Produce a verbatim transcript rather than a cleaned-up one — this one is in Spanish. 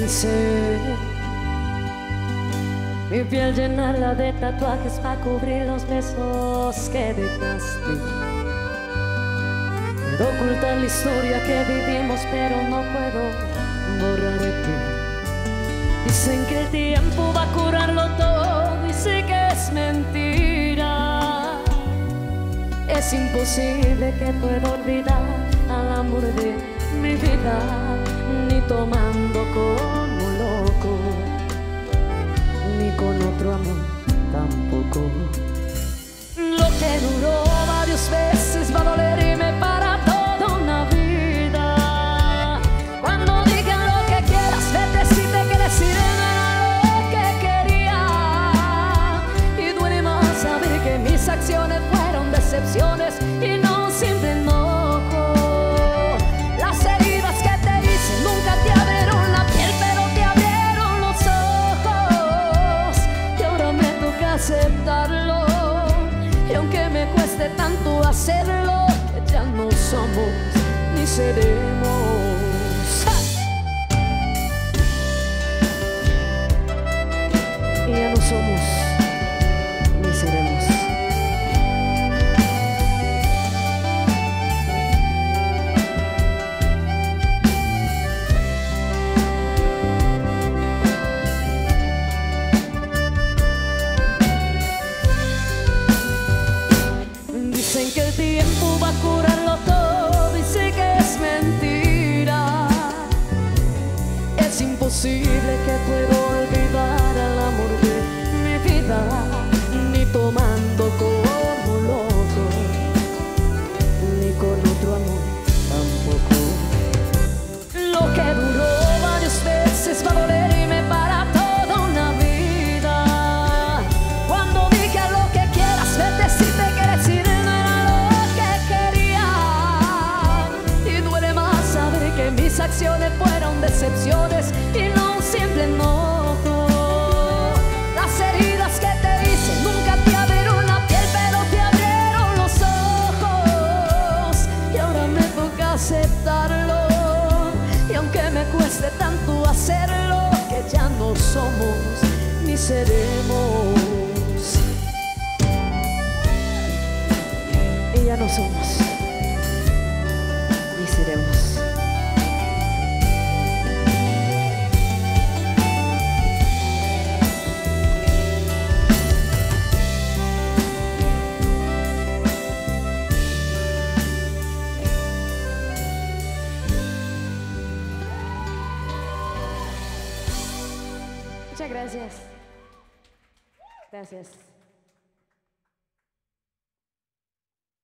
Dice, mi piel llenarla de tatuajes para cubrir los besos que dejaste. Puedo ocultar la historia que vivimos, pero no puedo borrar de ti. Dicen que el tiempo va a curarlo todo y sé que es mentira. Es imposible que pueda olvidar al amor de mi vida, ni tomando como loco, ni con otro amor tampoco. Lo que duró varios veces va a dolerme para toda una vida. Cuando digan lo que quieras, vete si te quieres ir, no era lo que quería. Y duele más saber que mis acciones fueron decepciones y no simple enojo. Las heridas que te hice nunca te abrieron la piel, pero te abrieron los ojos. Y ahora me toca aceptarlo. Y aunque me cueste tanto hacerlo, que ya no somos ni seremos. ¡Ja! Y ya no somos ni seremos. Dicen que el tiempo va a curarlo todo y sé que es mentira. Es imposible que pueda olvidar al amor de mi vida, ni tomando como loco, ni con otro amor tampoco. Lo que duró varias veces va a dolerme para toda una vida. Cuando dije lo que quieras, vete si te quieres ir, mis acciones fueron decepciones y no siempre enojo. Las heridas que te hice nunca te abrieron la piel, pero te abrieron los ojos. Y ahora me toca aceptarlo. Y aunque me cueste tanto hacerlo, que ya no somos ni seremos. Y ya no somos ni seremos. Muchas gracias. Gracias.